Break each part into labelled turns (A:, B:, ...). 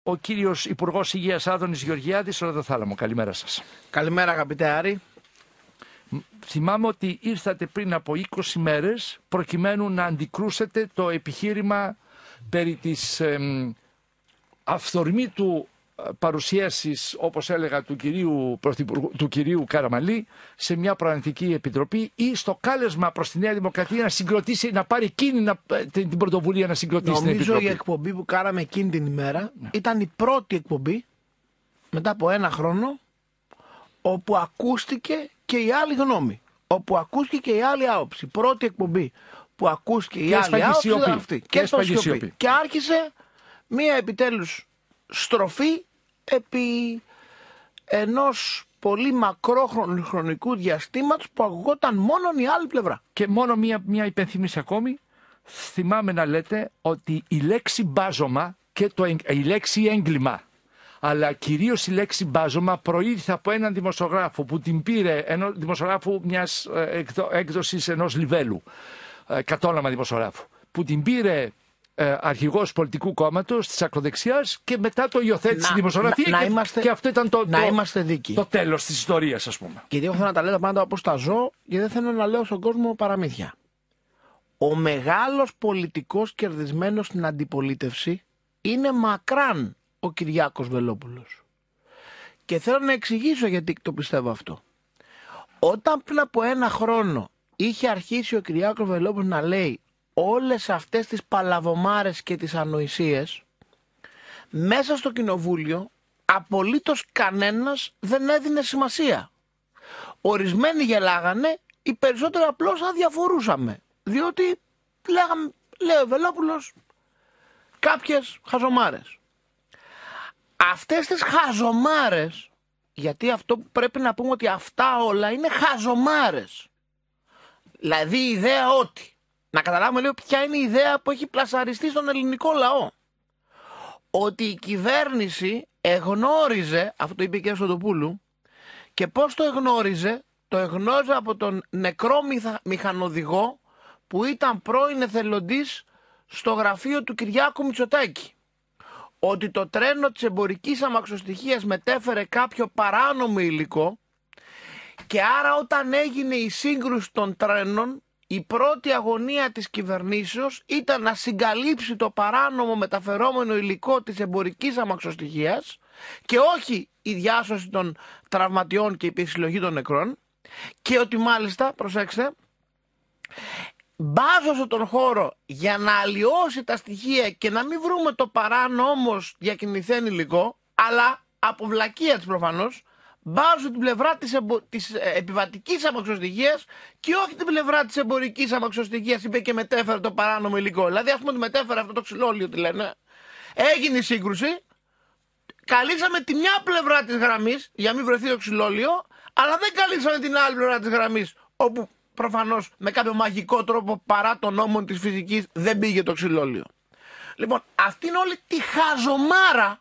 A: ο κύριος Υπουργός Υγείας Άδωνης Γεωργιάδης, Ροδοθάλαμο. Καλημέρα σας.
B: Καλημέρα, αγαπητέ Άρη.
A: Θυμάμαι ότι ήρθατε πριν από 20 μέρες προκειμένου να αντικρούσετε το επιχείρημα περί της αυθορμήτου παρουσίασης, όπως έλεγα, του κυρίου Καραμανλή σε μια προανθική επιτροπή ή στο κάλεσμα προς τη Νέα Δημοκρατία να συγκροτήσει, να πάρει εκείνη την πρωτοβουλία να συγκροτήσει την επιτροπή.
B: Νομίζω η εκπομπή που κάναμε εκείνη την ημέρα ήταν η πρώτη εκπομπή μετά από ένα χρόνο όπου ακούστηκε και η άλλη γνώμη, όπου ακούστηκε και η άλλη άποψη. Πρώτη εκπομπή που ακούστηκε η άλλη άποψη ήταν αυτή. Και άρχισε μία επιτέλους στροφή επί ενός πολύ μακρόχρονου χρονικού διαστήματος που ακουγόταν μόνο η άλλη πλευρά.
A: Και μόνο μία υπενθύμηση ακόμη. Θυμάμαι να λέτε ότι η λέξη μπάζωμα και η λέξη έγκλημα, αλλά κυρίως η λέξη μπάζωμα, προήλθε από έναν δημοσιογράφο που την πήρε, δημοσιογράφου μιας έκδοσης ενός Λιβέλου, κατόνομα δημοσιογράφου, που την πήρε αρχηγός πολιτικού κόμματος της ακροδεξιάς και μετά το υιοθέτησε στη δημοσιογραφία και αυτό ήταν το τέλος της ιστορίας, ας πούμε.
B: Γιατί εγώ θέλω να τα λέω πάντα όπως τα ζω και δεν θέλω να λέω στον κόσμο παραμύθια. Ο μεγάλος πολιτικός κερδισμένος στην αντιπολίτευση είναι μακράν ο Κυριάκος Βελόπουλος. Και θέλω να εξηγήσω γιατί το πιστεύω αυτό. Όταν πριν από ένα χρόνο είχε αρχίσει ο Κυριάκος Βελόπουλος να λέει όλες αυτές τις παλαβομάρες και τις ανοησίες, μέσα στο κοινοβούλιο απολύτως κανένας δεν έδινε σημασία. Ορισμένοι γελάγανε, οι περισσότεροι απλώς αδιαφορούσαμε. Διότι λέει ο Βελόπουλος κάποιες χαζομάρες. Αυτές τις χαζομάρες, γιατί αυτό που πρέπει να πούμε ότι αυτά όλα είναι χαζομάρες. Δηλαδή η ιδέα ότι, να καταλάβουμε λίγο ποια είναι η ιδέα που έχει πλασαριστεί στον ελληνικό λαό. Ότι η κυβέρνηση εγνώριζε, αυτό το είπε και ο Σωτοπούλου, και πώς το εγνώριζε από τον νεκρό μηχανοδηγό που ήταν πρώην εθελοντής στο γραφείο του Κυριάκου Μητσοτάκη. Ότι το τρένο της εμπορικής αμαξοστοιχίας μετέφερε κάποιο παράνομο υλικό και άρα όταν έγινε η σύγκρουση των τρένων, η πρώτη αγωνία της κυβερνήσεως ήταν να συγκαλύψει το παράνομο μεταφερόμενο υλικό της εμπορικής αμαξοστοιχίας και όχι η διάσωση των τραυματιών και η επισυλλογή των νεκρών, και ότι μάλιστα, προσέξτε, μπάζωσε τον χώρο για να αλλοιώσει τα στοιχεία και να μην βρούμε το παράνομο διακινηθέν υλικό, αλλά από βλακεία της προφανώς, μπάζωσε την πλευρά της επιβατικής αμαξοστοιχείας και όχι την πλευρά της εμπορικής αμαξοστοιχείας, είπε, και μετέφερε το παράνομο υλικό. Δηλαδή, ας πούμε, ότι μετέφερε αυτό το ξυλόλιο, τι λένε. Έγινε η σύγκρουση, καλύψαμε τη μια πλευρά της γραμμής για να μην βρεθεί το ξυλόλιο, αλλά δεν καλύψαμε την άλλη πλευρά της γραμμής, όπου προφανώς με κάποιο μαγικό τρόπο, παρά των νόμων της φυσικής, δεν πήγε το ξυλόλιο. Λοιπόν, αυτή είναι όλη τη χαζομάρα,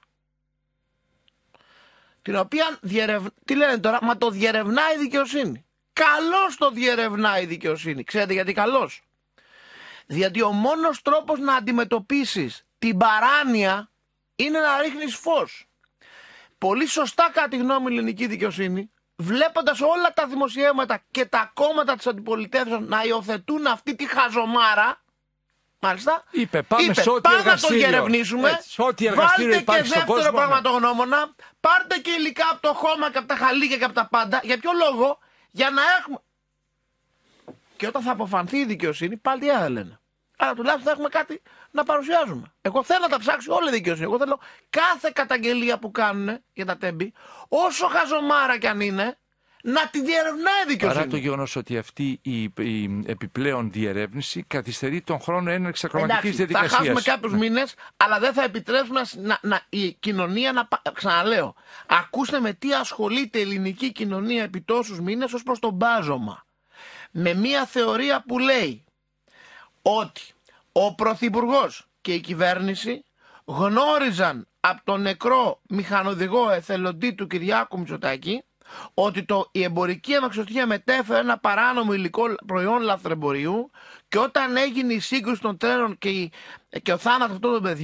B: την οποία τι λένε τώρα, μα το διερευνάει η δικαιοσύνη. Καλώς το διερευνάει η δικαιοσύνη. Ξέρετε γιατί καλώς? Διότι ο μόνος τρόπος να αντιμετωπίσεις την παράνοια είναι να ρίχνεις φως. Πολύ σωστά, κατά τη γνώμη, η ελληνική δικαιοσύνη, βλέποντας όλα τα δημοσιεύματα και τα κόμματα της αντιπολιτεύσεως να υιοθετούν αυτή τη χαζομάρα, μάλιστα,
A: είπε πάμε
B: να το διερευνήσουμε, βάλτε και δεύτερο πραγματογνώμονα, πάρτε και υλικά από το χώμα και από τα χαλίκια και από τα πάντα. Για ποιο λόγο? Για να έχουμε... Και όταν θα αποφανθεί η δικαιοσύνη, πάλι τι θα λένε. Άρα τουλάχιστον θα έχουμε κάτι να παρουσιάζουμε. Εγώ θέλω να τα ψάξει όλη η δικαιοσύνη. Εγώ θέλω κάθε καταγγελία που κάνουν για τα τέμπη, όσο χαζομάρα κι αν είναι, να τη διερευνάει η δικαιοσύνη.
A: Παρά το γεγονός ότι αυτή η επιπλέον διερεύνηση καθυστερεί τον χρόνο έναρξης ακροματικής διαδικασίας.
B: Θα χάσουμε κάποιους μήνες, αλλά δεν θα επιτρέψουμε η κοινωνία να. Ξαναλέω, ακούστε με τι ασχολείται η ελληνική κοινωνία επί τόσους μήνες ως προς το μπάζωμα. Με μια θεωρία που λέει ότι ο Πρωθυπουργός και η κυβέρνηση γνώριζαν από τον νεκρό μηχανοδηγό εθελοντή του Κυριάκου Μητσοτάκη ότι η εμπορική αμαξοστοιχεία μετέφερε ένα παράνομο υλικό προϊόν λαθρεμπορίου και όταν έγινε η σύγκρουση των τρένων και ο θάνατος αυτών των παιδιών,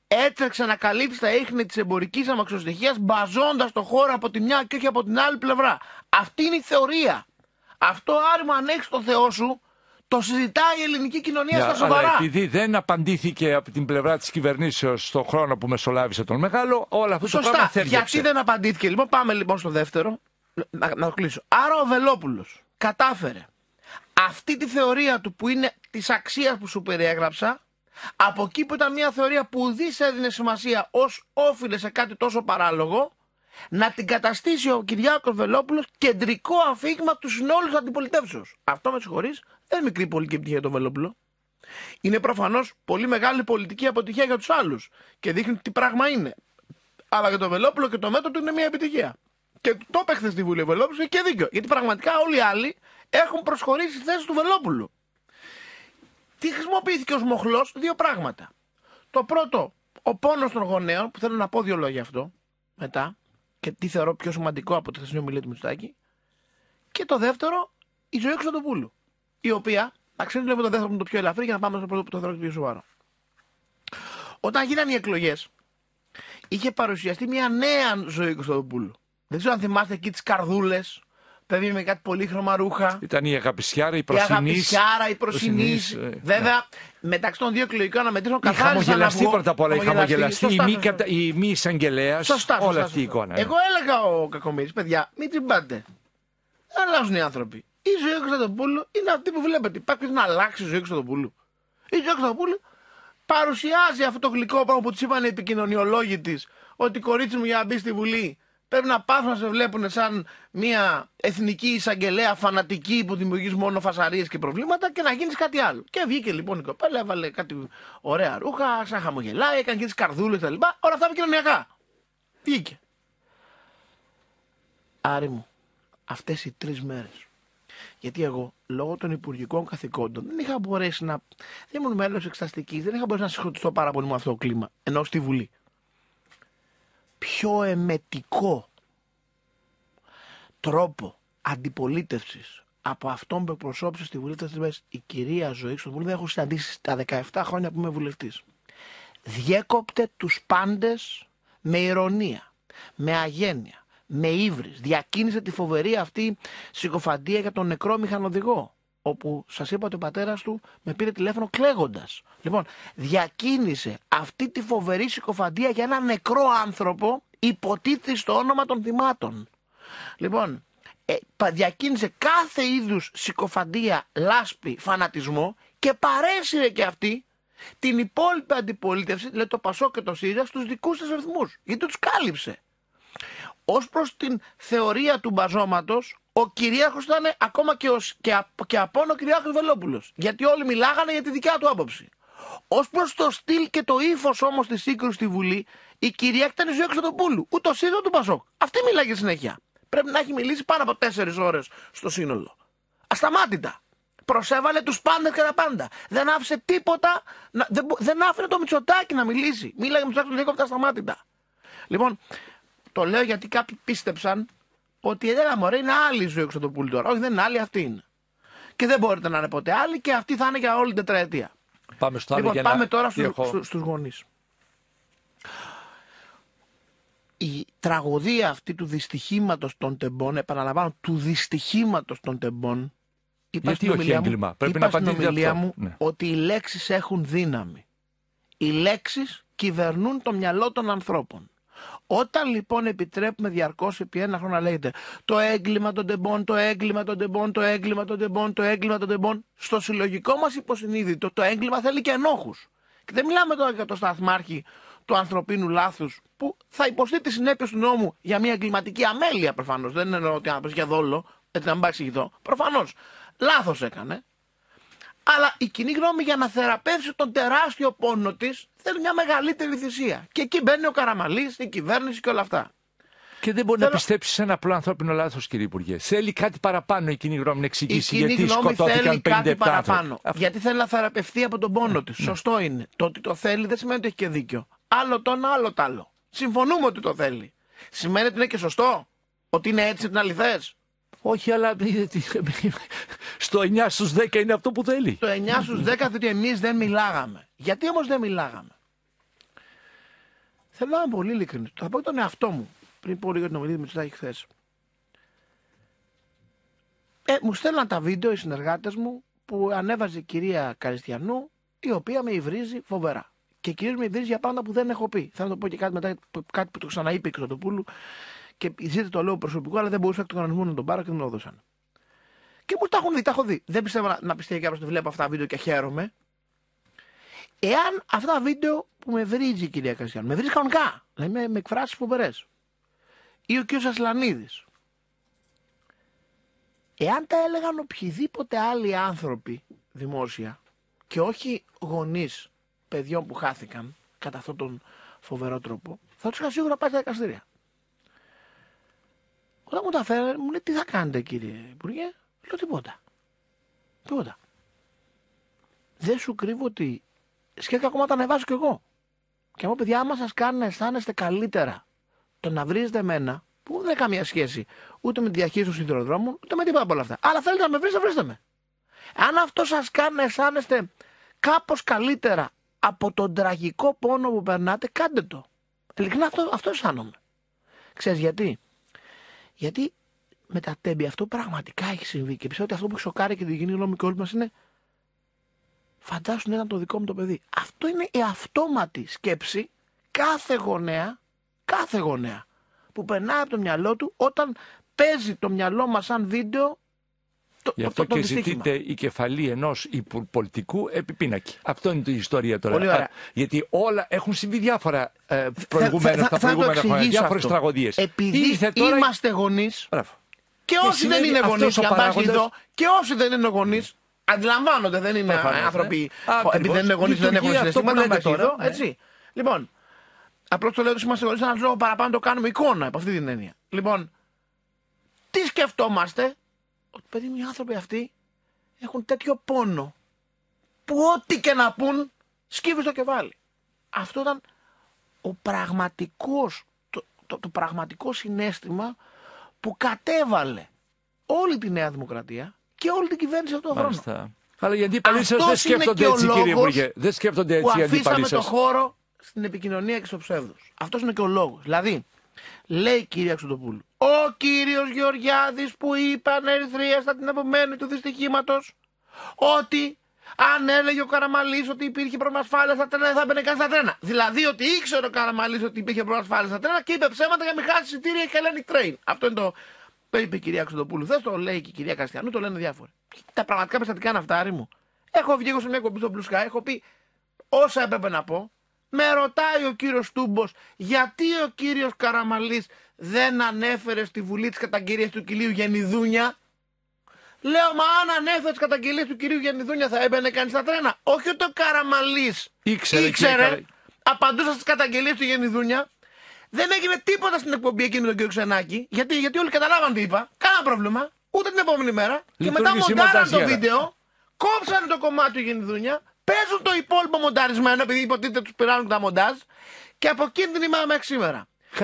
B: έτρεξε να καλύψει τα ίχνη της εμπορικής αμαξοστοιχείας μπαζώντας το χώρο από τη μια και όχι από την άλλη πλευρά. Αυτή είναι η θεωρία. Αυτό, Άρη, αν έχεις το Θεό σου, το συζητάει η ελληνική κοινωνία στα σοβαρά.
A: Αλλά επειδή δεν απαντήθηκε από την πλευρά της κυβερνήσεως στον χρόνο που μεσολάβησε τον Μεγάλο, όλο αυτό το πράγμα θέριαξε.
B: Γιατί δεν απαντήθηκε, λοιπόν? Πάμε λοιπόν στο δεύτερο. Να το κλείσω. Άρα ο Βελόπουλος κατάφερε αυτή τη θεωρία του, που είναι της αξίας που σου περιέγραψα, από εκεί που ήταν μια θεωρία που ουδής έδινε σημασία ως όφιλε σε κάτι τόσο παράλογο, να την καταστήσει ο Κυριάκος Βελόπουλος κεντρικό αφήγημα του συνόλου της αντιπολιτεύσεως. Αυτό, με συγχωρείς, δεν είναι μικρή πολιτική επιτυχία για τον Βελόπουλο. Είναι προφανώς πολύ μεγάλη πολιτική αποτυχία για τους άλλους και δείχνει τι πράγμα είναι. Αλλά για τον Βελόπουλο και το μέτρο του είναι μια επιτυχία. Και το έπαιξε στη Βουλή ο Βελόπουλος και δίκιο. Γιατί πραγματικά όλοι οι άλλοι έχουν προσχωρήσει στη θέση του Βελόπουλου. Τι χρησιμοποιήθηκε ως μοχλός? Δύο πράγματα. Το πρώτο, ο πόνος των γονέων, που θέλω να πω δύο λόγια γι' αυτό μετά, και τι θεωρώ πιο σημαντικό από τη χθεσινή ομιλία του Μητσοτάκη. Και το δεύτερο, η Ζωή Κωνσταντοπούλου. Η οποία, να ξέρετε, λέμε το δεύτερο που είναι το πιο ελαφρύ για να πάμε στο πρώτο που το θεωρώ πιο σοβαρό. Όταν γίνανε οι εκλογές, είχε παρουσιαστεί μια νέα Ζωή Κωνσταντοπούλου. Δεν ξέρω αν θυμάστε εκεί τις καρδούλες, παιδί με κάτι πολύχρωμα ρούχα.
A: Ήταν η Αγαπησιάρα, η Προσινής.
B: Η Προσινής. Βέβαια, μεταξύ των δύο εκλογικών αναμετρήσεων καθάρισα.
A: Χαμογελαστή πρώτα απ' όλα. Η χαμογελαστή, η μη εισαγγελέας. Όλη αυτή η εικόνα.
B: Εγώ έλεγα ο Κακομοίρης, παιδιά, μην τσιμπάτε. Δεν αλλάζουν οι άνθρωποι. Η Ζωή Κωνσταντοπούλου είναι αυτή που βλέπετε. Υπάρχει να αλλάξει η Ζωή Κωνσταντοπούλου. Η Ζωή Κωνσταντοπούλου παρουσιάζει αυτό το γλυκό πράγμα που τη είπαν οι επικοινωνιολόγοι τη, ότι κορίτσι μου για να μπει στη Βουλή πρέπει να πάθουν να σε βλέπουν σαν μια εθνική εισαγγελέα φανατική που δημιουργεί μόνο φασαρίες και προβλήματα και να γίνει κάτι άλλο. Και βγήκε λοιπόν η κοπέλα, έβαλε κάτι ωραία ρούχα, σαν χαμογελάει, έκανε και τις καρδούλες κτλ. Όλα αυτά επικοινωνιακά. Βγήκε. Άρη μου, αυτές οι 3 μέρες. Γιατί εγώ, λόγω των υπουργικών καθηκόντων, δεν είχα μπορέσει να. Δεν ήμουν μέλος εξεταστικής, δεν είχα μπορέσει να συγχωρητιστώ πάρα πολύ με αυτό το κλίμα, ενώ στη Βουλή. Πιο εμετικό τρόπο αντιπολίτευσης από αυτόν που εκπροσώπησε στη Βουλή αυτές τις μέρες η κυρία Ζωή Κωνσταντοπούλου δεν έχω συναντήσει στα 17 χρόνια που είμαι βουλευτής. Διέκοπτε τους πάντες με ηρωνία, με αγένεια, με ύβρις. Διακίνησε τη φοβερή αυτή συκοφαντία για τον νεκρό μηχανοδηγό, όπου σας είπα ότι ο πατέρας του με πήρε τηλέφωνο κλαίγοντας. Λοιπόν, διακίνησε αυτή τη φοβερή συκοφαντία για έναν νεκρό άνθρωπο, υποτίθεται στο όνομα των θυμάτων. Λοιπόν, διακίνησε κάθε είδους συκοφαντία, λάσπη, φανατισμό και παρέσυρε και αυτή την υπόλοιπη αντιπολίτευση, δηλαδή το Πασόκ και το ΣΥΡΙΖΑ, στους δικούς της ρυθμούς, γιατί τους κάλυψε. Ως προς την θεωρία του μπαζώματος, ο κυρίαρχος ήταν ακόμα και απόν ο Κυριάκος Βελόπουλος. Γιατί όλοι μιλάγανε για τη δικιά του άποψη. Ως προς το στυλ και το ύφος όμως της σύγκρουσης στη Βουλή, η κυρίαρχη ήταν η Ζωή Κωνσταντοπούλου, ούτε ο ΣΥΡΙΖΑ του Πασόκ. Αυτή μίλαγε συνέχεια. Πρέπει να έχει μιλήσει πάνω από 4 ώρες στο σύνολο. Ασταμάτητα. Προσέβαλε τους πάντες και τα πάντα. Δεν άφησε τίποτα, δεν άφηνε το Μητσοτάκη να μιλήσει. Μίλαγε με τους άκρους ασταμάτητα. Λοιπόν, το λέω γιατί κάποιοι πίστεψαν ότι μωρέ, είναι άλλη η Ζωή Κωνσταντοπούλου τώρα. Όχι, δεν είναι άλλη, αυτή είναι. Και δεν μπορείτε να είναι ποτέ άλλη και αυτή θα είναι για όλη την τετραετία.
A: Πάμε στο άλλο.
B: Λοιπόν, πάμε τώρα στους γονείς. Η τραγωδία αυτή του δυστυχήματος των τεμπών, επαναλαμβάνω, του δυστυχήματος των τεμπών, είπα στην ομιλία μου
A: ναι,
B: ότι οι λέξεις έχουν δύναμη. Οι λέξεις κυβερνούν το μυαλό των ανθρώπων. Όταν λοιπόν επιτρέπουμε διαρκώς επί 1 χρόνο να λέγεται το έγκλημα των τεμπών, το έγκλημα των τεμπών, το έγκλημα των τεμπών, το έγκλημα των τεμπών, στο συλλογικό μας υποσυνείδητο το έγκλημα θέλει και ενόχους. Και δεν μιλάμε τώρα για το σταθμάρχη του ανθρωπίνου λάθους που θα υποστεί τις συνέπειες του νόμου για μια εγκληματική αμέλεια προφανώς. Δεν εννοώ ότι άνθρωπος για δόλο, έτσι να μην πάει εξηγηθώ. Προφανώς λάθος έκανε. Αλλά η κοινή γνώμη για να θεραπεύσει τον τεράστιο πόνο της θέλει μια μεγαλύτερη θυσία. Και εκεί μπαίνει ο Καραμανλής, η κυβέρνηση και όλα αυτά.
A: Και δεν μπορεί να πιστέψει σε ένα απλό ανθρώπινο λάθος, κύριε Υπουργέ. Θέλει κάτι παραπάνω η κοινή γνώμη να εξηγήσει γιατί σκοτώθηκαν 57 άνθρωποι.
B: Γιατί θέλει να θεραπευτεί από τον πόνο της. Σωστό είναι. Το ότι το θέλει δεν σημαίνει ότι έχει και δίκιο. Άλλο το ένα, άλλο το άλλο. Συμφωνούμε ότι το θέλει. Σημαίνει ότι είναι και σωστό. Ότι είναι έτσι, είναι αληθές.
A: Όχι, αλλά στο 9 στους 10 είναι αυτό που θέλει.
B: Το 9 στους 10 διότι εμείς δεν μιλάγαμε. Γιατί όμως δεν μιλάγαμε? θέλω να είμαι πολύ ειλικρινής. Θα πω τον εαυτό μου πριν πω λίγο την ομιλία του Μητσοτάκη χθες. Μου στέλναν τα βίντεο οι συνεργάτες μου που ανέβαζε η κυρία Καριστιανού, η οποία με υβρίζει φοβερά. Και κυρίως με υβρίζει για πράγματα που δεν έχω πει. Θα το πω και κάτι μετά, κάτι που το ξαναείπε η Χρυσοτοπούλου και ζείτε το λόγο προσωπικό, αλλά δεν μπορούσα εκ του κανονισμού να τον πάρω και δεν μου το έδωσαν. Και μου τα έχουν δει, τα έχω δει. Δεν πιστεύω να πιστεύει κάποιος ότι βλέπω αυτά τα βίντεο και χαίρομαι. Εάν αυτά τα βίντεο που με βρίζει η κυρία Καριστιανού, με βρίζει κανονικά, δηλαδή με εκφράσεις φοβερές, ή ο κ. Ασλανίδης, εάν τα έλεγαν οποιοδήποτε άλλοι άνθρωποι δημόσια και όχι γονείς παιδιών που χάθηκαν κατά αυτόν τον φοβερό τρόπο, θα τους είχα σίγουρα πάει στα δικαστήρια. Όταν μου τα φέρανε, μου λέει τι θα κάνετε κύριε Υπουργέ, λέω τίποτα. Τίποτα. Δεν σου κρύβω ότι σχέδια ακόμα τα ανεβάζω κι εγώ. Και εγώ παιδιά, άμα σας κάνει να αισθάνεστε καλύτερα το να βρίζετε εμένα, που δεν έχει καμία σχέση ούτε με τη διαχείριση των σιδηροδρόμων, ούτε με τίποτα από όλα αυτά. Αλλά θέλετε να με βρείτε, βρίστε με. Αν αυτό σας κάνει να αισθάνεστε κάπως καλύτερα από τον τραγικό πόνο που περνάτε, κάντε το. Ειλικρινά αυτό αισθάνομαι. Ξέρεις γιατί? Γιατί με τα τέμπη αυτό πραγματικά έχει συμβεί και πιστεύω ότι αυτό που έχει σοκάρει και την κοινή γνώμη και όλοι μας είναι φαντάσου να ήταν το δικό μου το παιδί. Αυτό είναι η αυτόματη σκέψη κάθε γονέα που περνάει από το μυαλό του όταν παίζει το μυαλό μας σαν βίντεο.
A: Γι' αυτό και ζητείτε η κεφαλή ενός πολιτικού επίπινακη. Αυτό είναι η ιστορία τώρα.
B: Πολύ ωραία.
A: Γιατί όλα έχουν συμβεί διάφορα προηγούμενα χρόνια, διάφορες τραγωδίες.
B: Επειδή είμαστε γονείς και όσοι δεν είναι γονείς, και όσοι δεν είναι γονείς, αντιλαμβάνονται, δεν είναι άνθρωποι. Επειδή δεν είναι γονείς, δεν έχουν συναισθήματα. Έτσι. Λοιπόν, απλώς το λέω ότι είμαστε γονείς, ένας λόγο παραπάνω το κάνουμε εικόνα από αυτή την έννοια. Λοιπόν, τι σκεφτόμαστε? Ότι παιδί μου οι άνθρωποι αυτοί έχουν τέτοιο πόνο που ό,τι και να πούν σκύβει στο κεφάλι. Αυτό ήταν ο πραγματικός, το πραγματικό συναίσθημα που κατέβαλε όλη τη Νέα Δημοκρατία και όλη την κυβέρνηση αυτόν τον χρόνο.
A: Αλλά οι αντίπαλοι σας δεν σκέφτονται έτσι, κύριε Υπουργέ. Δεν σκέφτονται έτσι οι αντίπαλοι σας.
B: Αφήσαμε το χώρο στην επικοινωνία και στο ψεύδος. Αυτός είναι και ο λόγος. Δηλαδή, λέει η κυρία Χρυσοτοπούλου, ο κύριος Γεωργιάδης που είπε ανερυθρίαστα την επομένη του δυστυχήματος ότι αν έλεγε ο Καραμαλής ότι υπήρχε πρόβλημα ασφάλειας στα τρένα, θα μπαινε κανείς στα τρένα. Δηλαδή ότι ήξερε ο Καραμαλής ότι υπήρχε πρόβλημα ασφάλειας στα τρένα και είπε ψέματα για να μην χάσει εισιτήρια η Hellenic Train. Αυτό είναι το είπε η κυρία Χρυσοτοπούλου. Θες το λέει και η κυρία Καστιανού, το λένε διάφορα. Τα πραγματικά περιστατικά είναι αυτά, Άρη μου. Έχω βγει εγώ σε μια κομπή στο Blue Sky, έχω πει όσα έπρεπε να πω. Με ρωτάει ο κύριος Τούμπος γιατί ο κύριος Καραμαλής δεν ανέφερε στη Βουλή τις καταγγελίες του κυρίου Γενιδούνια. Λέω, μα αν ανέφερε τις καταγγελίες του κυρίου Γενιδούνια θα έμπαινε κανείς στα τρένα. Όχι ότι ο Καραμαλής ήξερε, απαντούσα στις καταγγελίες του Γενιδούνια. Δεν έγινε τίποτα στην εκπομπή εκείνη με τον κύριο Ξενάκη. Γιατί όλοι καταλάβαν τι είπα. Κάνα πρόβλημα. Ούτε την επόμενη μέρα. Και μετά μοντάραν το βίντεο, κόψανε το κομμάτι του Γενιδούνια. Παίζουν το υπόλοιπο μονταρισμένο, επειδή υποτίθεται τους πειράζουν τα μοντάζ, και από εκείνη την ημέρα μέχρι σήμερα.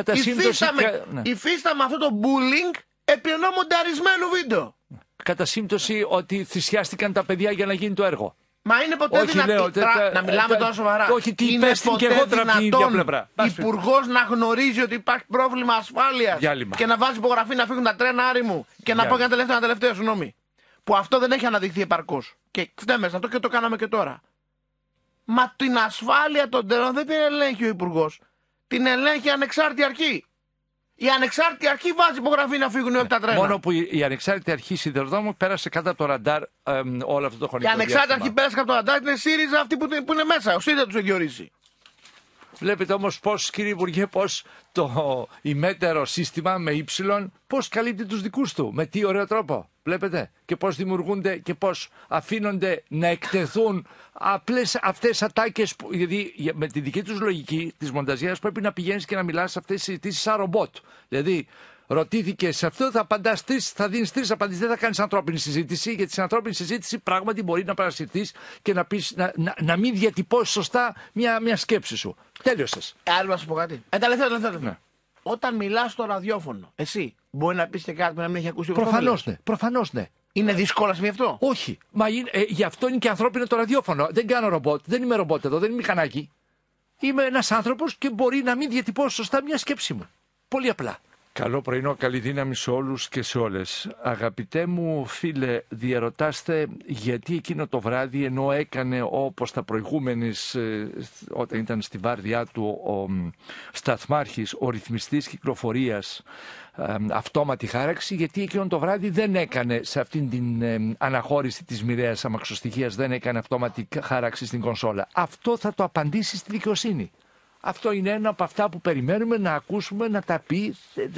B: Υφίσταμε αυτό το bullying επί ενό μονταρισμένου βίντεο.
A: Κατά σύμπτωση ότι θυσιάστηκαν τα παιδιά για να γίνει το έργο.
B: Μα είναι ποτέ δυνατόν. Να μιλάμε τώρα σοβαρά.
A: Όχι, τι υπέστην και εγώ από την ίδια πλευρά.
B: Υπουργός να γνωρίζει ότι υπάρχει πρόβλημα ασφάλειας και να βάζει υπογραφή να φύγουν τα τρένα, Άρη μου, και να πω για ένα τελευταίο, συγγνώμη. Που αυτό δεν έχει αναδειχθεί επαρκώς. Και φταίμε σε αυτό και το κάναμε και τώρα. Μα την ασφάλεια των τρένων δεν την ελέγχει ο Υπουργός. Την ελέγχει η ανεξάρτητη αρχή. Η ανεξάρτητη αρχή βάζει υπογραφή να φύγουν όλοι τα τρένα.
A: Μόνο που η ανεξάρτητη αρχή σιδηροδρόμου πέρασε κάτω από το ραντάρ όλο αυτό το χρονικό διάστημα.
B: Η ανεξάρτητη αρχή πέρασε κάτω από το ραντάρ, είναι ΣΥΡΙΖΑ αυτή που είναι μέσα. Ο ΣΥΡΙΖΑ τους έχει ορίσει.
A: Βλέπετε όμως πώς, κύριε Υπουργέ, πώς το ημέτερο σύστημα με ύψιλον, πώς καλύπτει τους δικούς του, με τι ωραίο τρόπο. Βλέπετε, και πώς δημιουργούνται και πώς αφήνονται να εκτεθούν απλές αυτές ατάκες, γιατί με τη δική τους λογική της μονταζίας πρέπει να πηγαίνεις και να μιλάς σε αυτές τις συζητήσεις σαν ρομπότ. Δηλαδή, ρωτήθηκε σε αυτό, θα απαντάς τρεις, θα δίνεις τρεις απαντήσεις, δεν θα κάνεις ανθρώπινη συζήτηση, γιατί στην ανθρώπινη συζήτηση πράγματι μπορεί να παρασυρθείς και να πεις, να μην διατυπώσεις σωστά μια σκέψη σου. Τέλειωσες.
B: Άλλο να σου πω κάτι. Τελευταίο. Ναι. Όταν μιλάς στο ραδιόφωνο, εσύ μπορεί να πεις και κάτι που να μην έχει ακούσει ο
A: Προφανώς ναι.
B: Είναι δύσκολο να συμβεί αυτό?
A: Όχι. Μα γι' αυτό είναι και ανθρώπινο το ραδιόφωνο. Δεν κάνω ρομπότ. Δεν είμαι ρομπότ εδώ, δεν είμαι μηχανάκι. είμαι ένας άνθρωπος και μπορεί να μην διατυπώσω σωστά μια σκέψη μου. Πολύ απλά. Καλό πρωινό, καλή δύναμη σε όλους και σε όλες. Αγαπητέ μου φίλε, διαρωτάστε γιατί εκείνο το βράδυ, ενώ έκανε όπως τα προηγούμενης, όταν ήταν στη βάρδιά του ο σταθμάρχης, ο ρυθμιστής κυκλοφορίας, αυτόματη χάραξη, γιατί εκείνο το βράδυ δεν έκανε σε αυτήν την αναχώρηση της μοιραίας αμαξοστοιχείας, δεν έκανε αυτόματη χάραξη στην κονσόλα. Αυτό θα το απαντήσει στη δικαιοσύνη. Αυτό είναι ένα από αυτά που περιμένουμε να ακούσουμε, να τα πει.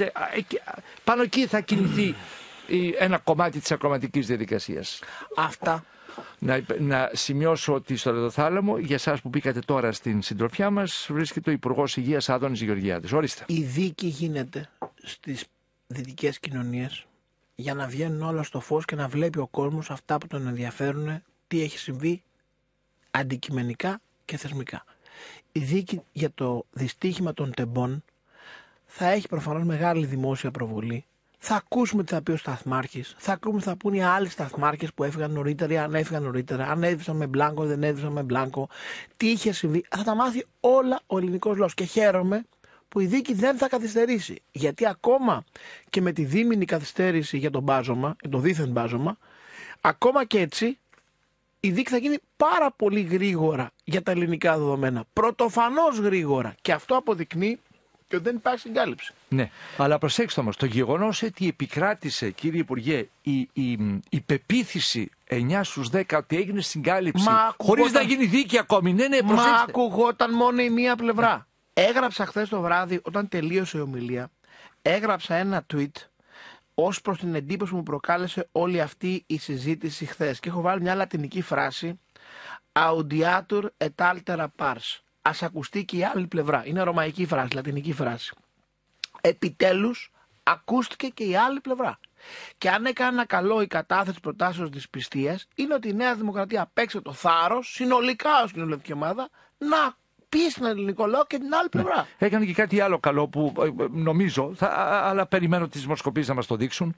A: Πάνω εκεί θα κινηθεί ένα κομμάτι της ακροματικής διαδικασίας.
B: Αυτά.
A: Να σημειώσω ότι στο Λεδοθάλαμο, για εσάς που μπήκατε τώρα στην συντροφιά μας, βρίσκεται ο Υπουργός Υγείας Άδωνης Γεωργιάδης. Ορίστε.
B: Η δίκη γίνεται στις δυτικές κοινωνίες για να βγαίνουν όλα στο φως και να βλέπει ο κόσμος αυτά που τον ενδιαφέρουν, τι έχει συμβεί αντικειμενικά και θεσμικά. Η δίκη για το δυστύχημα των τεμπών θα έχει προφανώς μεγάλη δημόσια προβολή. Θα ακούσουμε τι θα πει ο σταθμάρχης, θα ακούμε τι θα πούν οι άλλοι σταθμάρχες που έφυγαν νωρίτερα, αν έφυγαν νωρίτερα, αν έβρισαν με μπλάνκο, δεν έβρισαν με μπλάνκο, τι είχε συμβεί. Θα τα μάθει όλα ο ελληνικός λαός και χαίρομαι που η δίκη δεν θα καθυστερήσει. Γιατί ακόμα και με τη δίμηνη καθυστέρηση για το μπάζωμα, το δίθεν μπάζωμα, ακόμα και έτσι η δίκη θα γίνει πάρα πολύ γρήγορα για τα ελληνικά δεδομένα. Πρωτοφανώς γρήγορα. Και αυτό αποδεικνύει ότι δεν υπάρχει συγκάλυψη.
A: Ναι, αλλά προσέξτε όμως, το γεγονός ότι επικράτησε, κύριε Υπουργέ, η πεποίθηση 9 στους 10 ότι έγινε συγκάλυψη χωρίς να γίνει δίκη ακόμη. Ναι, προσέξτε.
B: Μα ακουγόταν μόνο η μία πλευρά. Ναι. Έγραψα χθες το βράδυ, όταν τελείωσε η ομιλία, έγραψα ένα tweet ως προς την εντύπωση που μου προκάλεσε όλη αυτή η συζήτηση χθες. Και έχω βάλει μια λατινική φράση, audiatur et altera pars. Ας ακουστεί και η άλλη πλευρά. Είναι ρωμαϊκή φράση, λατινική φράση. Επιτέλους ακούστηκε και η άλλη πλευρά. Και αν έκανε ένα καλό η κατάθεση προτάσεως της πιστείας, είναι ότι η Νέα Δημοκρατία απέξε το θάρρος, συνολικά ως κοινοβουλευτική ομάδα, να πει στον ελληνικό λαό και την άλλη πλευρά.
A: Ναι. Έκανε και κάτι άλλο καλό που νομίζω, αλλά περιμένω τις δημοσκοπήσεις να μας το δείξουν.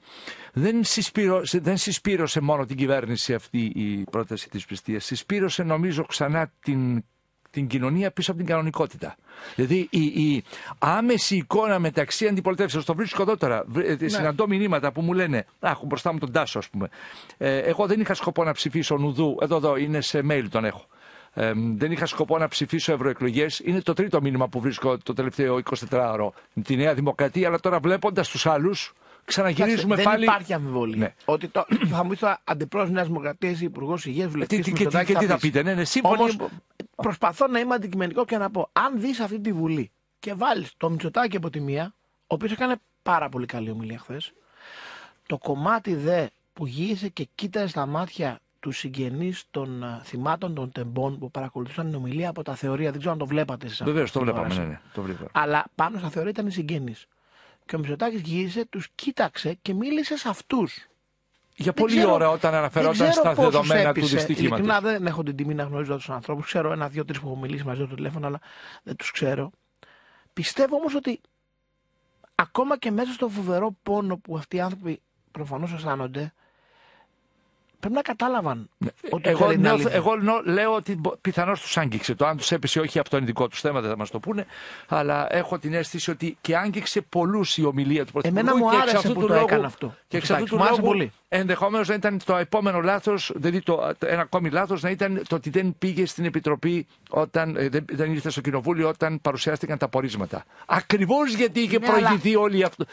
A: Δεν συσπήρωσε μόνο την κυβέρνηση αυτή η πρόταση της πιστείας. Συσπήρωσε νομίζω ξανά την κοινωνία πίσω από την κανονικότητα. Δηλαδή η άμεση εικόνα μεταξύ αντιπολιτεύσεως, το βρίσκω εδώ τώρα, συναντώ μηνύματα που μου λένε, έχω μπροστά μου τον Τάσο ας πούμε, εγώ δεν είχα σκοπό να ψηφίσω νουδού, εδώ είναι σε mail τον έχω. Δεν είχα σκοπό να ψηφίσω ευρωεκλογές. Είναι το τρίτο μήνυμα που βρίσκω το τελευταίο 24ωρο τη Νέα Δημοκρατία, αλλά τώρα βλέποντας τους άλλους, ξαναγυρίζουμε
B: δεν
A: πάλι.
B: Δεν υπάρχει αμφιβολία. Ναι. Ότι θα μου πει τώρα αντιπρόεδρος Νέας Δημοκρατίας ή Υπουργός Υγείας, βουλευτής.
A: Και τι θα πείτε, ναι, σύμφωνοι.
B: Όμως προσπαθώ να είμαι αντικειμενικό και να πω, αν δεις αυτή τη Βουλή και βάλεις το Μητσοτάκη από τη μία, ο οποίος έκανε πάρα πολύ καλή ομιλία χθες, το κομμάτι δε που γύρισε και κοίταζε στα μάτια τους συγγενείς των θυμάτων των τεμπών που παρακολουθούσαν την ομιλία από τα θεωρία. Δεν ξέρω αν το βλέπατε εσείς.
A: Βεβαίως, το βλέπαμε. Ναι, το βλέπαμε.
B: Αλλά πάνω στα θεωρία ήταν οι συγγενείς. Και ο Μητσοτάκης γύρισε, τους κοίταξε και μίλησε σε αυτούς.
A: Για πολλή ώρα όταν αναφερόταν στα δεδομένα του δυστυχήματος.
B: Ειλικρινά δεν έχω την τιμή να γνωρίζω τους ανθρώπους. Ξέρω ένα, δύο, τρεις που έχω μιλήσει μαζί στο τηλέφωνο, αλλά δεν τους ξέρω. Πιστεύω όμως ότι ακόμα και μέσα στο φοβερό πόνο που αυτοί οι άνθρωποι προφανώς αισθάνονται, πρέπει να κατάλαβαν. Ότι
A: εγώ λέω ότι πιθανώς τους άγγιξε. Το αν τους έπεσε όχι, αυτό είναι δικό τους θέμα, δεν θα μας το πούνε. Αλλά έχω την αίσθηση ότι και άγγιξε πολλούς η ομιλία του Πρωθυπουργού.
B: Εμένα μου άρεσε που το έκανε αυτό.
A: Και εξ αυτού του λόγου ενδεχομένως να ήταν το επόμενο λάθος, δηλαδή ένα ακόμη λάθος, να ήταν το ότι δεν πήγε στην Επιτροπή, δεν ήρθε στο Κοινοβούλιο όταν παρουσιάστηκαν τα πορίσματα. Ακριβώς γιατί είχε προηγηθεί όλη αυτό.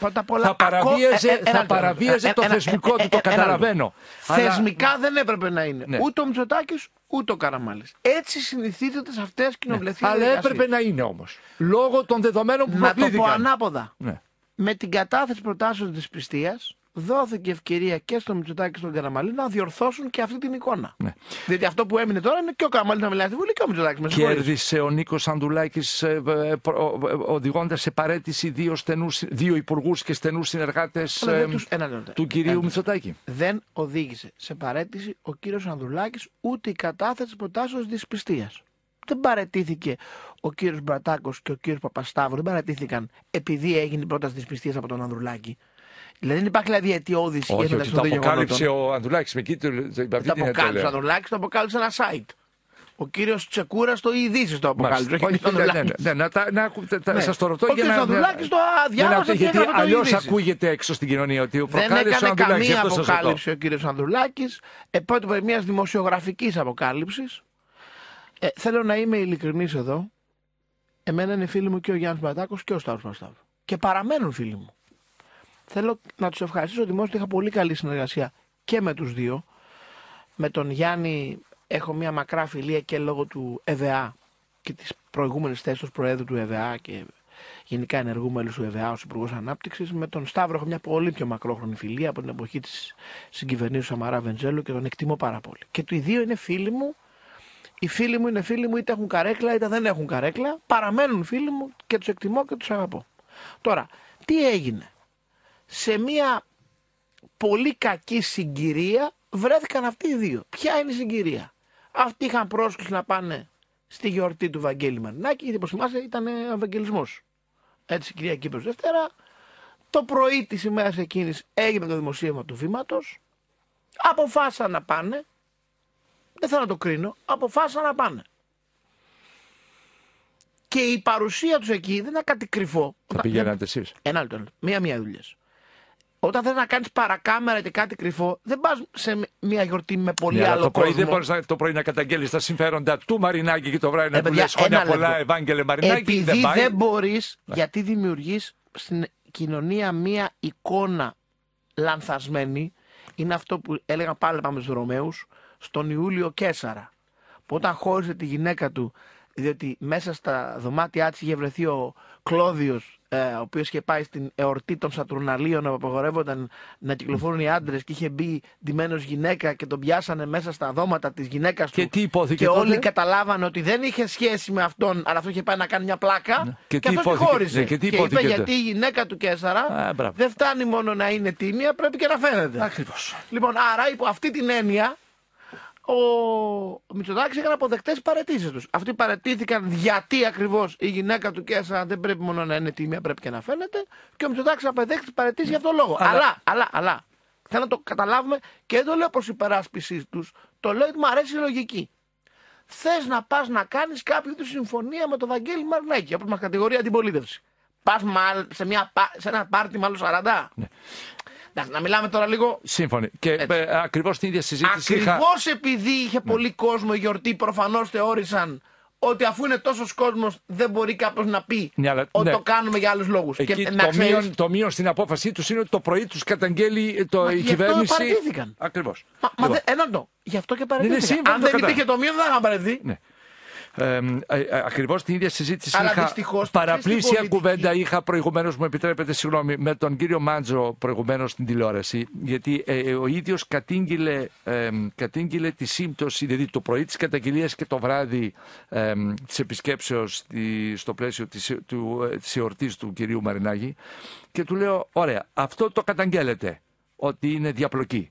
A: Θα παραβίαζε το θεσμικό του, το καταλαβαίνω.
B: Θεσμικά δεν έπρεπε να είναι. Ούτε ο Μητσοτάκης, ούτε ο Καραμάνλης. Έτσι συνηθίζεται σε αυτές τις κοινοβουλευτικές
A: διαδικασίες. Αλλά έπρεπε να είναι όμως. Λόγω των δεδομένων που προκλήθηκαν.
B: Να το πω ανάποδα. Με την κατάθεση προτάσεων της πιστείας, δόθηκε ευκαιρία και στον Μητσοτάκη και στον Καραμανλή να διορθώσουν και αυτή την εικόνα. Ναι. Διότι αυτό που έμεινε τώρα είναι και ο Καραμανλής να μιλάει στη Βουλή και ο Μητσοτάκης.
A: Κέρδισε ο Νίκος Ανδρουλάκης οδηγώντας σε παραίτηση δύο υπουργούς και στενούς συνεργάτες του κυρίου Μητσοτάκη.
B: Δεν οδήγησε σε παραίτηση ο κύριος Ανδρουλάκης ούτε η κατάθεση προτάσεως της πιστείας. Δεν παραιτήθηκε ο κύριος Μπρατάκος και ο κύριος Παπασταύρου, δεν παραιτήθηκαν επειδή έγινε η πρόταση της πιστείας από τον Ανδρουλάκη. Δηλαδή δεν υπάρχει δηλαδή αιτιώδη σχέση
A: μεταξύ των γεγονότων. Το αποκάλυψε ο Ανδρουλάκης με εκεί.
B: Το αποκάλυψε ο Ανδρουλάκης, το αποκάλυψε ένα site. Ο κύριος Τσεκούρας το ειδήσει το αποκάλυψε.
A: Σας το ρωτώ
B: για να... Ο κύριος Ανδρουλάκης το διάβασε και
A: γιατί αλλιώς ακούγεται έξω στην κοινωνία ότι ο προκάλεσε
B: δεν έκανε καμία αποκάλυψη ο κύριος Ανδρουλάκης. Επέτρεπε μιας δημοσιογραφικής αποκάλυψης. Θέλω να είμαι ειλικρινής εδώ. Εμένα είναι φίλοι μου και ο Γιάννης Μπατάκος και ο Σταύρος Παπασταύρου. Και παραμένουν φίλοι μου. Θέλω να τους ευχαριστήσω δημόσια. Είχα πολύ καλή συνεργασία και με τους δύο. Με τον Γιάννη έχω μια μακρά φιλία και λόγω του ΕΒΑ και της προηγούμενης θέσης του Προέδρου του ΕΒΑ και γενικά ενεργού μέλους του ΕΒΑ ως Υπουργός Ανάπτυξης. Με τον Σταύρο έχω μια πολύ πιο μακρόχρονη φιλία από την εποχή της συγκυβερνήσεως Σαμαρά Βενιζέλου και τον εκτιμώ πάρα πολύ. Και οι δύο είναι φίλοι μου. Οι φίλοι μου είναι φίλοι μου, είτε έχουν καρέκλα είτε δεν έχουν καρέκλα. Παραμένουν φίλοι μου και τους εκτιμώ και τους αγαπώ. Τώρα, τι έγινε? Σε μια πολύ κακή συγκυρία βρέθηκαν αυτοί οι δύο. Ποια είναι η συγκυρία? Αυτοί είχαν πρόσκληση να πάνε στη γιορτή του Βαγγέλη Μαρινάκη, γιατί όπως θυμάσαι ήταν ο Ευαγγελισμός. Έτσι, κυρία Κύπρος Δευτέρα. Το πρωί της ημέρας εκείνης έγινε το δημοσίευμα του Βήματος. Αποφάσισαν να πάνε. Δεν θέλω να το κρίνω. Αποφάσισαν να πάνε. Και η παρουσία τους εκεί δεν είναι κάτι κρυφό.
A: Θα πηγαίνατε εσείς?
B: Ένα λεπτό. Μία δουλειές. Όταν θέλει να κάνεις παρακάμερα και κάτι κρυφό, δεν πας σε μια γιορτή με πολύ άλλο κόσμο.
A: Δεν μπορείς το πρωί να καταγγέλεις τα συμφέροντα του Μαρινάκη και το βράδυ να του λες χρόνια πολλά, Ευάγγελε Μαρινάκη.
B: Επειδή δεν μπορείς, γιατί δημιουργείς στην κοινωνία μια εικόνα λανθασμένη. Είναι αυτό που έλεγαν πάλι πάμε στους Ρωμαίους, στον Ιούλιο Καίσαρα. Που όταν χώρισε τη γυναίκα του, διότι μέσα στα δωμάτια της είχε βρεθεί ο Κλώδιος, ο οποίος είχε πάει στην εορτή των Σατουρναλίων, όπου απαγορεύονταν να κυκλοφορούν οι άντρες, και είχε μπει ντυμένος γυναίκα και τον πιάσανε μέσα στα δώματα της γυναίκας του.
A: Τι υπόθηκε
B: και
A: τότε?
B: Όλοι καταλάβανε ότι δεν είχε σχέση με αυτόν, αλλά αυτό είχε πάει να κάνει μια πλάκα.
A: Ναι.
B: Και αυτός τη χώρισε.
A: Και
B: είπε γιατί η γυναίκα του Καίσαρα δεν φτάνει μόνο να είναι τίμια, πρέπει και να φαίνεται.
A: Ακριβώς.
B: Λοιπόν, άρα υπό αυτή την έννοια, ο Μητσοτάκης έκανε αποδεκτές τις παραιτήσεις τους. Αυτοί παραιτήθηκαν γιατί ακριβώς η γυναίκα του Καίσαρα δεν πρέπει μόνο να είναι τίμια, πρέπει και να φαίνεται. Και ο Μητσοτάκης απεδέχτηκε τις παραιτήσεις για αυτόν τον λόγο. Αλλά, θέλω να το καταλάβουμε και δεν το λέω προς υπεράσπιση τους, το λέω ότι μου αρέσει η λογική. Θες να πας να κάνεις κάποιο είδους συμφωνία με τον Βαγγέλη Μαρινάκη, όπως μας κατηγορεί αντιπολίτευση. Πας σε ένα πάρτι με άλλους 40. Ναι. Να μιλάμε τώρα λίγο.
A: Σύμφωνοι. Και ακριβώς την ίδια συζήτηση.
B: Ακριβώς επειδή είχε πολύ κόσμο η γιορτή, προφανώς θεώρησαν ότι αφού είναι τόσος κόσμος δεν μπορεί κάποιος να πει ότι το κάνουμε για άλλους λόγους.
A: Εκεί το μείον στην απόφασή τους είναι ότι το πρωί τους καταγγέλει η κυβέρνηση.
B: Γι' αυτό παραιτήθηκαν.
A: Ακριβώς.
B: Γι' αυτό και παραιτήθηκαν. Αν δεν υπήρχε το μείον δεν θα παραιτηθεί.
A: Ναι. Ακριβώς την ίδια συζήτηση είχα, παραπλήσια κουβέντα είχα προηγουμένως, μου επιτρέπετε, συγγνώμη, με τον κύριο Μάντζο προηγουμένως στην τηλεόραση, γιατί ο ίδιος κατήγγειλε τη σύμπτωση, δηλαδή το πρωί της καταγγελίας και το βράδυ της επισκέψεως στο πλαίσιο της εορτής του κυρίου Μαρινάκη, και του λέω, ωραία, αυτό το καταγγέλλετε ότι είναι διαπλοκή.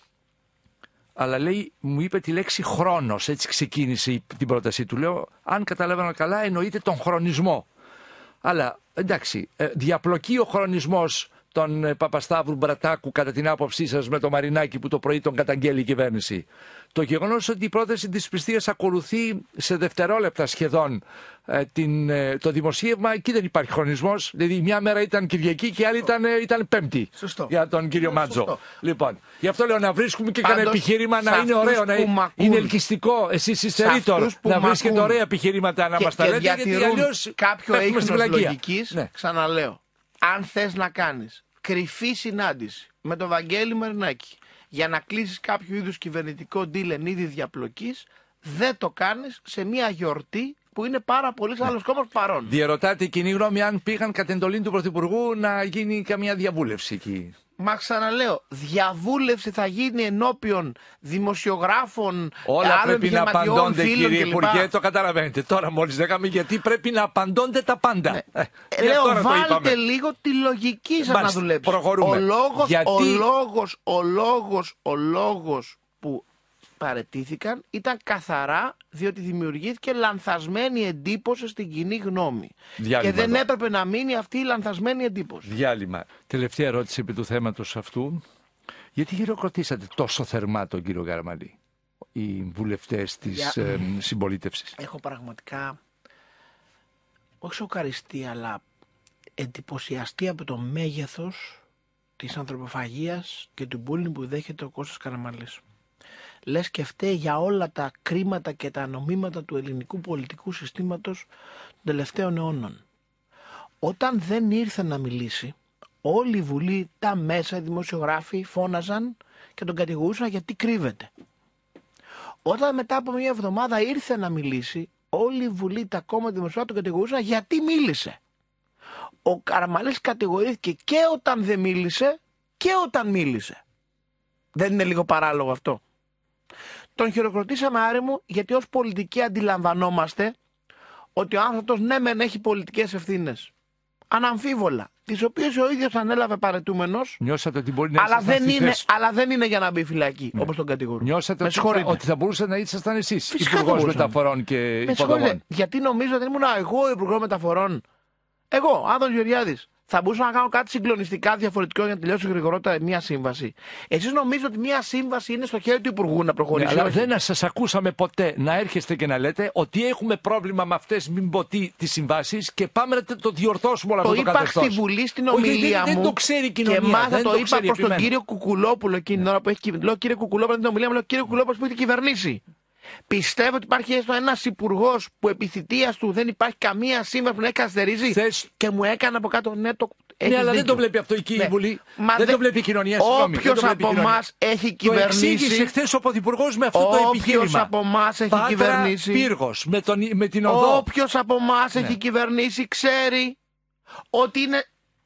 A: Αλλά λέει, μου είπε τη λέξη χρόνος, έτσι ξεκίνησε την πρότασή του. Λέω, αν καταλαβαίνω καλά, εννοείται τον χρονισμό. Αλλά εντάξει, διαπλοκεί ο χρονισμός των Παπασταύρου Μπρατάκου κατά την άποψή σας με το Μαρινάκη που το πρωί τον καταγγέλει η κυβέρνηση? Το γεγονός ότι η πρόταση της πιστείας ακολουθεί σε δευτερόλεπτα σχεδόν το δημοσίευμα, εκεί δεν υπάρχει χρονισμός. Δηλαδή μια μέρα ήταν Κυριακή και η άλλη ήταν Πέμπτη.
B: Σωστό.
A: Για τον κύριο Μάντζο. Λοιπόν, γι' αυτό λέω να βρίσκουμε και κανένα επιχείρημα να είναι ωραίο, να είναι ελκυστικό. Εσείς είστε ρήτορ, να βρίσκετε ωραία επιχειρήματα να μας τα λέτε, γιατί αλλιώς
B: κάποιο έγκρινος λογικής, ναι. Ξαναλέω, αν θες να κάνεις κρυφή συνάντηση με τον Βαγγέλη Μαρινάκη για να κλείσεις κάποιο είδους κυβερνητικό deal εν είδη διαπλοκής, δεν το κάνεις σε μια γιορτή που είναι πάρα πολλοί άλλος κόσμος παρόν.
A: Διερωτάται η κοινή γνώμη αν πήγαν κατ' εντολή του Πρωθυπουργού να γίνει καμία διαβούλευση εκεί.
B: Μα ξαναλέω, διαβούλευση θα γίνει ενώπιον δημοσιογράφων,
A: όλα πρέπει να απαντώνται, κύριε Υπουργέ, το καταλαβαίνετε. Τώρα μόλις λέγαμε γιατί πρέπει να απαντώνται τα πάντα. Ναι.
B: Λέω, βάλτε λίγο τη λογική σας να δουλέψει.
A: Προχωρούμε.
B: Ο λόγος που παραιτήθηκαν ήταν καθαρά διότι δημιουργήθηκε λανθασμένη εντύπωση στην κοινή γνώμη.
A: Διάλειμμα,
B: και δεν έπρεπε να μείνει αυτή η λανθασμένη εντύπωση.
A: Διάλειμμα. Τελευταία ερώτηση επί του θέματος αυτού. Γιατί χειροκροτήσατε τόσο θερμά τον κύριο Καραμανλή? οι βουλευτές της συμπολίτευσης.
B: Έχω πραγματικά, όχι σοκαριστεί, αλλά εντυπωσιαστεί από το μέγεθος της ανθρωποφαγίας και του bullying που δέχεται ο Κώστας Καραμανλής. Λες και φταίει για όλα τα κρίματα και τα νομίματα του ελληνικού πολιτικού συστήματος των τελευταίων αιώνων. Όταν δεν ήρθε να μιλήσει, όλη η Βουλή, τα μέσα, οι δημοσιογράφοι φώναζαν και τον κατηγορούσαν γιατί κρύβεται. Όταν μετά από μια εβδομάδα ήρθε να μιλήσει, όλη η Βουλή, τα κόμματα δημοσιογράφοι τον κατηγορούσαν γιατί μίλησε. Ο Καραμανλής κατηγορήθηκε και όταν δεν μίλησε και όταν μίλησε. Δεν είναι λίγο παράλογο αυτό? Τον χειροκροτήσαμε, Άρη μου, γιατί ως πολιτικοί αντιλαμβανόμαστε ότι ο άνθρωπος ναι μεν έχει πολιτικές ευθύνες, αναμφίβολα, τις οποίες ο ίδιος ανέλαβε παρετούμενος,
A: νιώσατε ότι μπορεί να
B: αλλά δεν είναι για να μπει φυλακή, όπως τον κατηγορούν.
A: Νιώσατε ότι θα μπορούσε να ήσασταν εσείς υπουργός μεταφορών και υποδομών?
B: Γιατί νομίζω ότι ήμουν εγώ υπουργός μεταφορών. Εγώ, Άδωνης Γεωργιάδης. Θα μπορούσα να κάνω κάτι συγκλονιστικά διαφορετικό για να τελειώσει γρηγορότερα μια σύμβαση? Εσείς νομίζετε ότι μια σύμβαση είναι στο χέρι του Υπουργού να προχωρήσει?
A: Ναι, αλλά δεν σας ακούσαμε ποτέ να έρχεστε και να λέτε ότι έχουμε πρόβλημα με αυτές μην πω τι τις συμβάσεις και πάμε να το διορθώσουμε όλο αυτό το καθεστώς.
B: Το είπα στη Βουλή στην ομιλία μου.
A: Δεν το ξέρει η κοινωνία.
B: Και μάλιστα το είπα προς τον κύριο Κουκουλόπουλο εκείνη την ώρα που έχει κυβερνήσει. Λέω κύριε Κουκουλόπουλο, την ομιλία μου, λέω κύριε Κουκουλόπουλο που έχει κυβερνήσει. Πιστεύω ότι υπάρχει έστω ένας υπουργός που επί θητείας του δεν υπάρχει καμία σύμβαση που να έχει καθυστερήσει και μου έκανε από κάτω ναι,
A: ναι, αλλά δεν το βλέπει αυτό η Βουλή. Δεν το βλέπει η κοινωνία.
B: Όποιος από εμάς έχει κυβερνήσει.
A: Το εξήγησε χθες ο Πρωθυπουργός με αυτό το επιχείρημα.
B: Όποιος από εμάς έχει κυβερνήσει.
A: Πύργος, με την οδό.
B: Όποιος από εμάς έχει κυβερνήσει ξέρει ότι είναι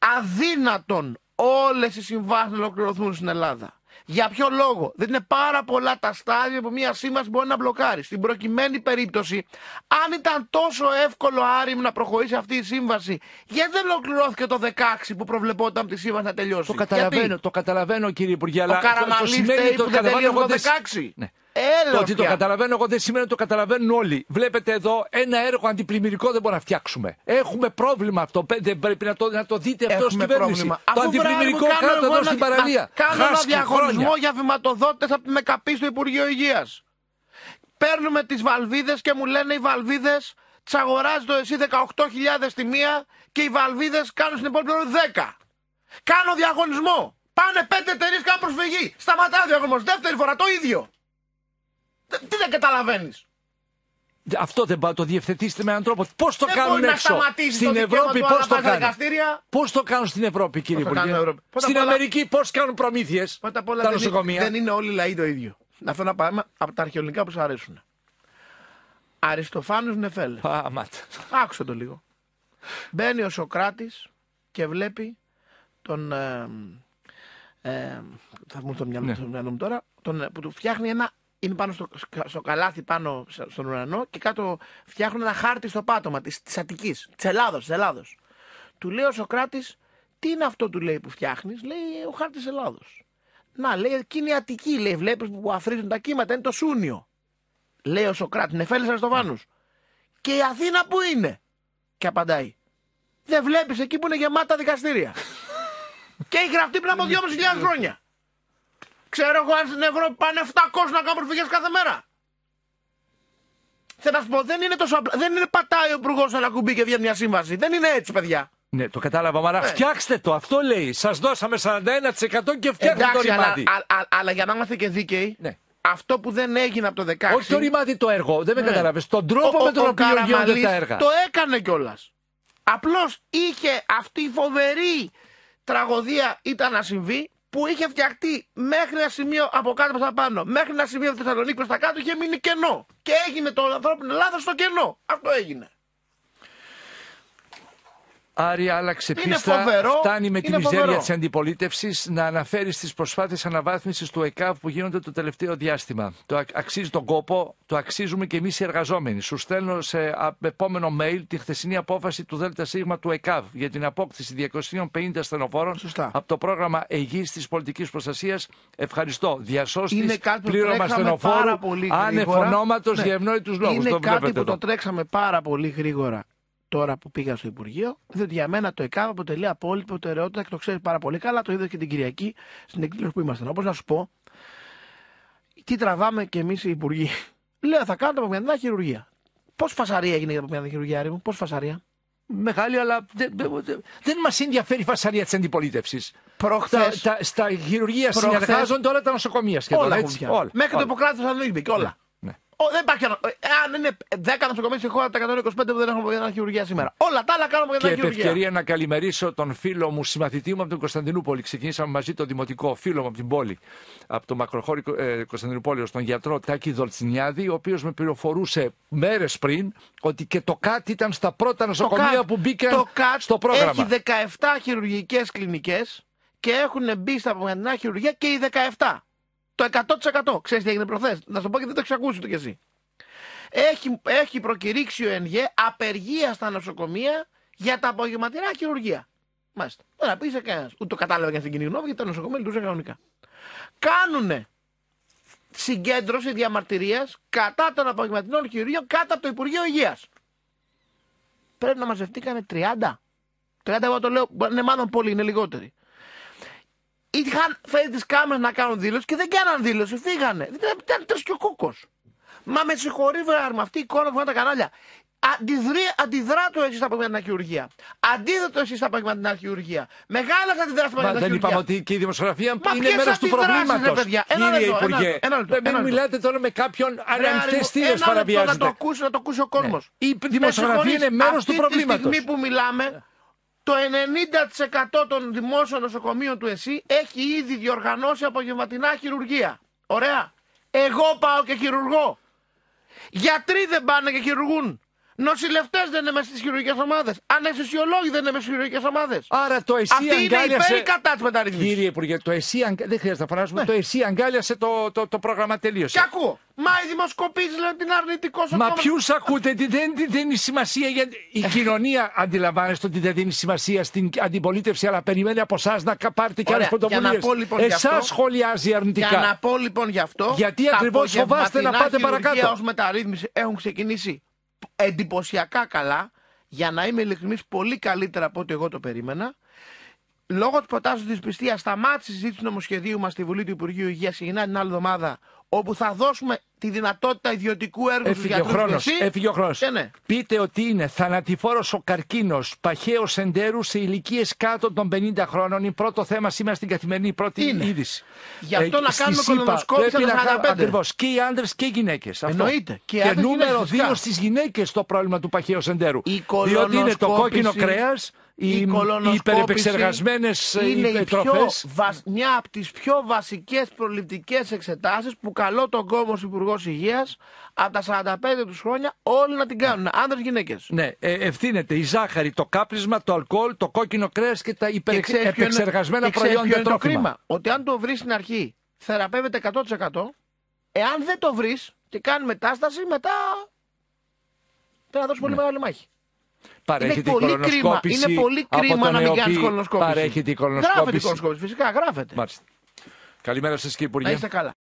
B: αδύνατον όλες οι συμβάσεις να ολοκληρωθούν στην Ελλάδα. Για ποιο λόγο? Δεν είναι πάρα πολλά τα στάδια που μια σύμβαση μπορεί να μπλοκάρει. Στην προκειμένη περίπτωση, αν ήταν τόσο εύκολο, Άρη μου, να προχωρήσει αυτή η σύμβαση, γιατί δεν ολοκληρώθηκε το 16 που προβλεπόταν τη σύμβαση να τελειώσει?
A: Το καταλαβαίνω κύριε Υπουργέ, αλλά
B: ο Καραμανλής φταίει που δεν τελείωσε το 16.
A: Ναι. Το ότι το καταλαβαίνω εγώ δεν σημαίνει ότι το καταλαβαίνουν όλοι. Βλέπετε εδώ ένα έργο αντιπλημμυρικό δεν μπορούμε να φτιάξουμε. Έχουμε πρόβλημα αυτό. Δεν πρέπει να το δείτε αυτό ως κυβέρνηση. Το αντιπλημμυρικό κάτω εδώ στην παραλία.
B: Κάνω ένα διαγωνισμό για βηματοδότες από τη ΜΚΑΠ στο Υπουργείο Υγείας. Παίρνουμε τις βαλβίδες και μου λένε οι βαλβίδες τις αγοράζει το εσύ 18.000 τη μία και οι βαλβίδες κάνουν στην υπόλοιπη 10. Κάνω διαγωνισμό. Πάνε 5 εταιρείες, κάνουν προσφυγή. Σταματάει ο διαγωνισμός. Δεύτερη φορά το ίδιο. Τι δεν καταλαβαίνεις?
A: Αυτό δεν πάει, το διευθετήσετε με έναν τρόπο. Πώς το κάνουν έξω?
B: Στην Ευρώπη πώς το κάνουν?
A: Πώς το κάνουν στην Ευρώπη, κύριε Υπουργέ? Στην Αμερική πώς κάνουν προμήθειες τα νοσοκομεία?
B: Δεν είναι όλοι οι λαοί το ίδιο. Αυτό να πάμε από τα αρχαιολογικά που σας αρέσουν. Αριστοφάνους Νεφέλ. Άκουσα το λίγο. Μπαίνει ο Σοκράτης και βλέπει τον. Θα μου το μυαλό μου τώρα. Που του φτιάχνει ένα. Είναι πάνω στο καλάθι, πάνω στον ουρανό και κάτω φτιάχνουν ένα χάρτη στο πάτωμα της Αττικής, της Ελλάδος. Του λέει ο Σοκράτης, τι είναι αυτό, του λέει, που φτιάχνεις? Λέει, ο χάρτης της Ελλάδος. Να, λέει, εκείνη η Αττική, λέει, βλέπεις που αφρίζουν τα κύματα, είναι το Σούνιο. Λέει ο Σοκράτης, Νεφέλης Αριστοφάνους. Και η Αθήνα που είναι? Και απαντάει, δεν βλέπεις εκεί που είναι γεμάτα δικαστήρια? Και έχει γραφτεί πριν από 2.500 χρόνια. Ξέρω εγώ αν στην Ευρώπη πάνε 700 να κάνουν προσφυγές κάθε μέρα. Θέλω να σου πω, δεν είναι τόσο απλά. Δεν είναι πατάει ο υπουργός ένα κουμπί και βγαίνει μια σύμβαση. Δεν είναι έτσι, παιδιά.
A: Ναι, το κατάλαβα, αλλά φτιάξτε το. Αυτό λέει. Σας δώσαμε 41% και φτιάξτε το ρημάδι.
B: Αλλά για να είμαστε και δίκαιοι, ναι. Αυτό που δεν έγινε από το 16.
A: Όχι το ρημάδι το έργο, δεν με καταλάβες. Τον τρόπο με τον οποίο γίνονται τα έργα.
B: Το έκανε κιόλας. Απλώς είχε αυτή η φοβερή τραγωδία ήταν να συμβεί. Που είχε φτιαχτεί μέχρι ένα σημείο από κάτω προς τα πάνω, μέχρι ένα σημείο Θεσσαλονίκη προς τα κάτω, είχε μείνει κενό. Και έγινε το ανθρώπινο λάθος στο κενό. Αυτό έγινε.
A: Άρη, άλλαξε πίστα. Φτάνει με τη μιζέρια της αντιπολίτευσης να αναφέρει τις προσπάθειες αναβάθμισης του ΕΚΑΒ που γίνονται το τελευταίο διάστημα. Το αξίζει τον κόπο, το αξίζουμε και εμείς οι εργαζόμενοι. Σου στέλνω σε επόμενο mail τη χθεσινή απόφαση του ΔΣ του ΕΚΑΒ για την απόκτηση 250 ασθενοφόρων από το πρόγραμμα Εγγύησης της Πολιτικής Προστασίας. Ευχαριστώ. Διασώστης, πλήρωμα ασθενοφόρου, άνευ ονόματος για ευνόητους λόγους.
B: Είναι κάτι που το τρέξαμε πάρα πολύ γρήγορα. Τώρα που πήγα στο Υπουργείο, διότι για μένα το ΕΚΑΒ αποτελεί απόλυτη προτεραιότητα και το ξέρει πάρα πολύ καλά, το είδα και την Κυριακή στην εκδήλωση που ήμασταν. Όπως να σου πω, Τι τραβάμε κι εμείς οι υπουργοί. Λέω θα κάνω απομυθανή χειρουργία. Πώς φασαρία έγινε η απομυθανή χειρουργία, Ρήμο, πώς φασαρία?
A: Μεγάλη, αλλά δεν μας ενδιαφέρει η φασαρία της αντιπολίτευσης.
B: Προχθές.
A: Στα χειρουργεία συνεργάζονται όλα τα νοσοκομεία σχεδόν.
B: Όλα
A: έτσι,
B: όλα. Μέχρι το Ιπποκράτη Θεσσαλονίκη και όλα.
A: Ναι.
B: Δεν υπάρχει αν είναι 10 νοσοκομεία στη χώρα, τα 125 που δεν έχουν απομυθανή χειρουργία σήμερα. Όλα τα άλλα κάνουν απομυθανή χειρουργία.
A: Και επ' ευκαιρία να καλημερίσω τον φίλο μου, συμμαθητή μου από την Κωνσταντινούπολη. Ξεκινήσαμε μαζί το δημοτικό, φίλο μου από την πόλη, από το μακροχώρι Κωνσταντινούπολη, τον γιατρό Τάκη Δολτσινιάδη, ο οποίος με πληροφορούσε μέρες πριν ότι και το ΚΑΤ ήταν στα πρώτα νοσοκομεία που μπήκαν στο πρόγραμμα.
B: Έχει 17 χειρουργικές κλινικές και έχουν μπει στα απομυθανή χειρουργία και οι 17. Το 100%. Ξέρεις τι έγινε προχθές? Να σου πω και δεν το έχεις ακούσει το κι εσύ. Έχει προκηρύξει ο ΕΝΓΕ απεργία στα νοσοκομεία για τα απογευματινά χειρουργία. Μάλιστα. Τώρα πει σε κανένα. Ούτε το κατάλαβε και στην κοινή γνώμη, γιατί τα νοσοκομεία λειτουργούσαν κανονικά. Κάνουνε συγκέντρωση διαμαρτυρίας κατά των απογευματινών χειρουργείων κάτω από το Υπουργείο Υγείας. Πρέπει να μαζευτήκανε 30. 30 εγώ το λέω, είναι μάλλον πολλοί, είναι λιγότεροι. Είχαν φέρει τις κάμερες να κάνουν δήλωση και δεν κάναν δήλωση, φύγανε. Ήταν τρεσκιοκούκος. Μα με συγχωρεί βράδυ, αυτή η εικόνα που βγαίνουν τα κανάλια. Αντιδρά το εσείς στα απογευματινά χειρουργία. Αντίδοτο εσείς στα απογευματινά χειρουργία. Μεγάλα θα αντιδρά στα απογευματινά χειρουργία.
A: Δεν είπαμε ότι και η δημοσιογραφία είναι μέρος του προβλήματος. Κύριε Υπουργέ, μην μιλάτε τώρα με κάποιον ανοιχτές στήλες παραβιάζετε.
B: Να το ακούσει ο κόσμος.
A: Η δημοσιογραφία είναι μέρος του προβλήματος.
B: Τη στιγμή που μιλάμε, το 90% των δημόσιων νοσοκομείων του ΕΣΥ έχει ήδη διοργανώσει απογευματινά χειρουργία. Ωραία. Εγώ πάω και χειρουργώ. Γιατροί δεν πάνε και χειρουργούν. Νοσηλευτές δεν είναι μέσα στις χειρουργικές ομάδες. Αναισθησιολόγοι δεν είναι μέσα στις χειρουργικές ομάδες.
A: Άρα το ΕΣΥ
B: αυτή
A: αγκάλιασε.
B: Είναι υπέρ ή κατά της μεταρρύθμισης?
A: Κύριε Υπουργέ, το ΕΣΥ δεν χρειάζεται να φωνάζουμε. Το ΕΣΥ αγκάλιασε το πρόγραμμα τελείωσε.
B: Και ακούω. Μα οι δημοσκοπήσεις λένε ότι είναι αρνητικό.
A: Μα ποιους ακούτε, δεν δίνει σημασία. Η κοινωνία αντιλαμβάνεστε ότι δεν δίνει σημασία στην αντιπολίτευση, αλλά περιμένει από εσάς να πάρετε και άλλες πρωτοβουλίες. Εσάς σχολιάζει αρνητικά.
B: Για να πω λοιπόν γι' αυτό.
A: Γιατί ακριβώς φοβάστε να πάτε παρακάτω?
B: Ως μεταρρύθμιση έχουν ξεκινήσει εντυπωσιακά καλά, για να είμαι ειλικρινής, πολύ καλύτερα από ό,τι εγώ το περίμενα. Λόγω της προτάσεως της πιστείας σταμάτησε η συζήτηση του νομοσχεδίου μας στη Βουλή του Υπουργείου Υγείας, ξεκινάει την άλλη εβδομάδα, όπου θα δώσουμε τη δυνατότητα ιδιωτικού έργου στους γιατρούς.
A: Έφυγε ο χρόνος.
B: Ναι.
A: Πείτε ότι είναι θανατηφόρος ο καρκίνος παχαίος εντέρου σε ηλικίες κάτω των 50 χρόνων. Είναι πρώτο θέμα σήμερα στην καθημερινή πρώτη είδηση.
B: Γι' αυτό να κάνουμε κολονοσκόπηση στα 45.
A: Ακριβώς. Και οι άντρες και οι γυναίκες.
B: Εννοείται.
A: Και νούμερο 2 στις γυναίκες το πρόβλημα του παχαίους εντέρου. Διότι είναι το κόκκινο κρέας, οι υπερεπεξεργασμένες τροφές.
B: Μια από τις πιο βασικές προληπτικές εξετάσεις που καλώ τον κόμμα ως Υπουργός Υγείας από τα 45 τους χρόνια όλοι να την κάνουν. Άνδρες, γυναίκες.
A: Ναι, ευθύνεται η ζάχαρη, το κάπνισμα, το αλκοόλ, το κόκκινο κρέας και τα υπερεπεξεργασμένα προϊόντα τρόφιμα.
B: Το κρίμα, ότι αν το βρεις στην αρχή θεραπεύεται 100%, εάν δεν το βρεις και κάνει μετάσταση, μετά πρέπει να δώσει πολύ μεγάλη μάχη.
A: Παρέχεται η κολονοσκόπηση.
B: Είναι πολύ κρίμα να μην κάνεις κολονοσκόπηση.
A: Παρέχεται η κολονοσκόπηση.
B: Γράφεται η κολονοσκόπηση, φυσικά γράφεται.
A: Μάλιστα. Καλημέρα σας κύριε Υπουργέ.
B: Να είστε καλά.